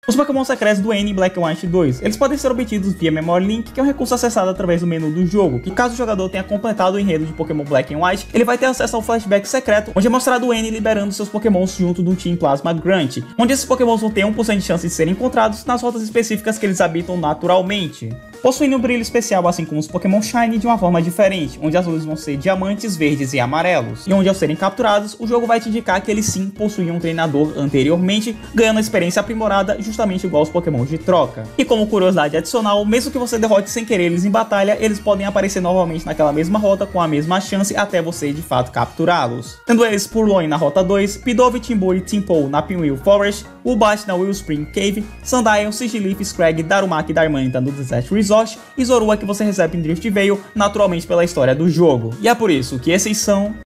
Os Pokémon secretos do N em Black and White 2, eles podem ser obtidos via Memory Link, que é um recurso acessado através do menu do jogo, que caso o jogador tenha completado o enredo de Pokémon Black and White, ele vai ter acesso ao flashback secreto, onde é mostrado o N liberando seus Pokémons junto do Team Plasma Grunt, onde esses Pokémons vão ter 1% de chance de serem encontrados nas rotas específicas que eles habitam naturalmente. Possuindo um brilho especial assim como os Pokémon Shiny de uma forma diferente, onde as luzes vão ser diamantes, verdes e amarelos, e onde ao serem capturados, o jogo vai te indicar que eles sim possuíam um treinador anteriormente, ganhando experiência aprimorada justamente igual aos Pokémon de troca. E como curiosidade adicional, mesmo que você derrote sem querer eles em batalha, eles podem aparecer novamente naquela mesma rota com a mesma chance até você de fato capturá-los. Tendo eles Purloin na rota 2, Pidove, Timburr e Tympole na Pinwheel Forest, Woobat na Wellspring Cave, Sandile, Sigilyph, Scraggy, Darumaka e Darmanitan no Desert Resort, e Zorua que você recebe em Drift Veil, naturalmente pela história do jogo. E é por isso que esses são